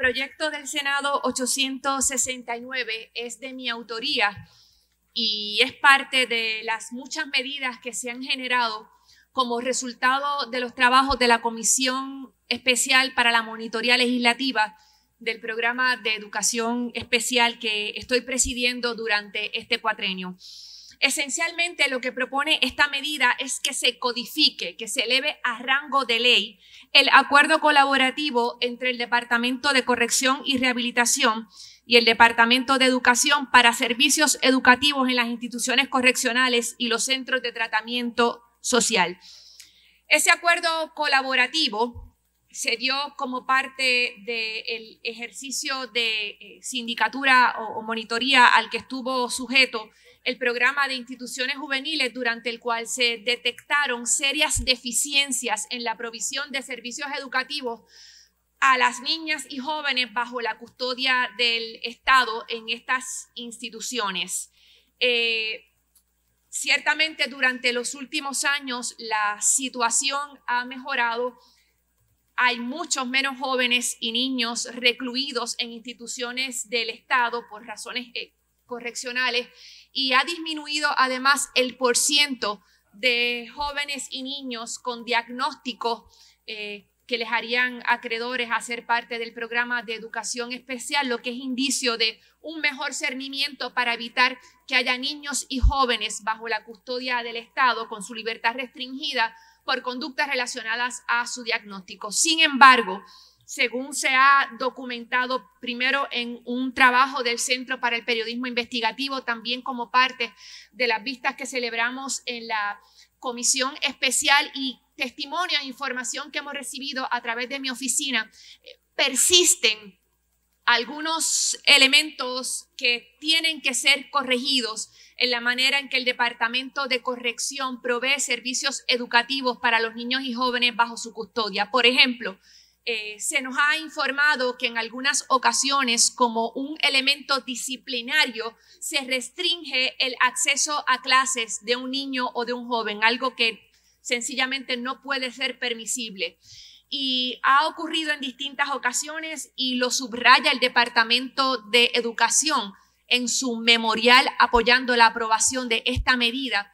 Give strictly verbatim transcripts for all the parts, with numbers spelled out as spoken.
proyecto del Senado ochocientos sesenta y nueve es de mi autoría y es parte de las muchas medidas que se han generado como resultado de los trabajos de la Comisión Especial para la Monitoría Legislativa del programa de educación especial que estoy presidiendo durante este cuatrenio. Esencialmente, lo que propone esta medida es que se codifique, que se eleve a rango de ley el acuerdo colaborativo entre el Departamento de Corrección y Rehabilitación y el Departamento de Educación para servicios educativos en las instituciones correccionales y los centros de tratamiento social. Ese acuerdo colaborativo se dio como parte del ejercicio de eh, sindicatura o, o monitoría al que estuvo sujeto el programa de instituciones juveniles, durante el cual se detectaron serias deficiencias en la provisión de servicios educativos a las niñas y jóvenes bajo la custodia del Estado en estas instituciones. Eh, ciertamente durante los últimos años la situación ha mejorado. Hay muchos menos jóvenes y niños recluidos en instituciones del Estado por razones eh, correccionales, y ha disminuido además el porciento de jóvenes y niños con diagnósticos eh, que les harían acreedores a ser parte del programa de educación especial, lo que es indicio de un mejor cernimiento para evitar que haya niños y jóvenes bajo la custodia del Estado con su libertad restringida por conductas relacionadas a su diagnóstico. Sin embargo, según se ha documentado primero en un trabajo del Centro para el Periodismo Investigativo, también como parte de las vistas que celebramos en la Comisión Especial y testimonio e información que hemos recibido a través de mi oficina, persisten algunos elementos que tienen que ser corregidos en la manera en que el Departamento de Corrección provee servicios educativos para los niños y jóvenes bajo su custodia. Por ejemplo, Eh, se nos ha informado que en algunas ocasiones, como un elemento disciplinario, se restringe el acceso a clases de un niño o de un joven, algo que sencillamente no puede ser permisible. Y ha ocurrido en distintas ocasiones y lo subraya el Departamento de Educación en su memorial apoyando la aprobación de esta medida,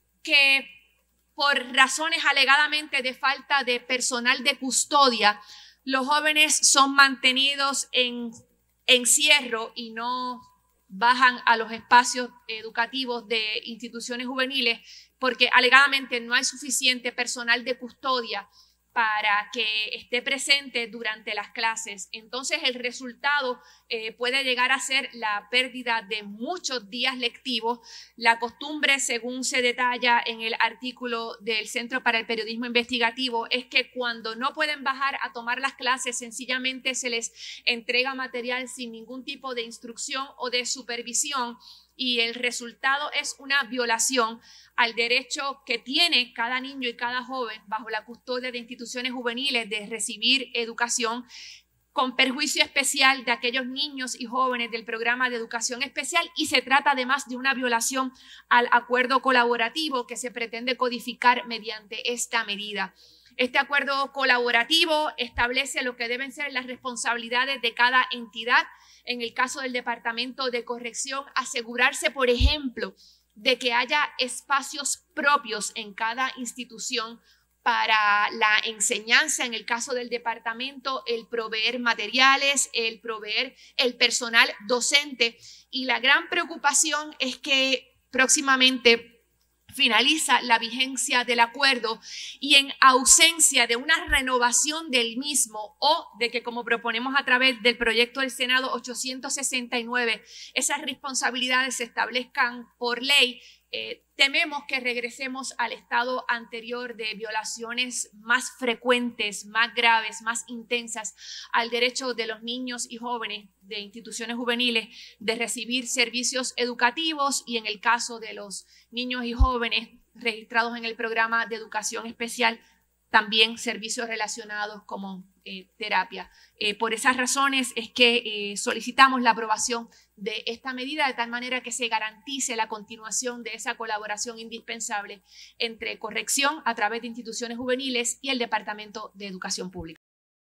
que por razones alegadamente de falta de personal de custodia, los jóvenes son mantenidos en encierro y no bajan a los espacios educativos de instituciones juveniles porque alegadamente no hay suficiente personal de custodia para que esté presente durante las clases. Entonces el resultado eh, puede llegar a ser la pérdida de muchos días lectivos. La costumbre, según se detalla en el artículo del Centro para el Periodismo Investigativo, es que cuando no pueden bajar a tomar las clases, sencillamente se les entrega material sin ningún tipo de instrucción o de supervisión, y el resultado es una violación al derecho que tiene cada niño y cada joven bajo la custodia de instituciones juveniles de recibir educación, con perjuicio especial de aquellos niños y jóvenes del programa de educación especial, y se trata además de una violación al acuerdo colaborativo que se pretende codificar mediante esta medida. Este acuerdo colaborativo establece lo que deben ser las responsabilidades de cada entidad. En el caso del Departamento de Corrección, asegurarse, por ejemplo, de que haya espacios propios en cada institución para la enseñanza. En el caso del departamento, el proveer materiales, el proveer el personal docente. Y la gran preocupación es que próximamente finaliza la vigencia del acuerdo, y en ausencia de una renovación del mismo o de que, como proponemos a través del proyecto del Senado ochocientos sesenta y nueve, esas responsabilidades se establezcan por ley, eh, tememos que regresemos al estado anterior de violaciones más frecuentes, más graves, más intensas al derecho de los niños y jóvenes de instituciones juveniles de recibir servicios educativos, y en el caso de los niños y jóvenes registrados en el programa de educación especial, también servicios relacionados como eh, terapia. Eh, por esas razones es que eh, solicitamos la aprobación de esta medida, de tal manera que se garantice la continuación de esa colaboración indispensable entre corrección a través de instituciones juveniles y el Departamento de Educación Pública.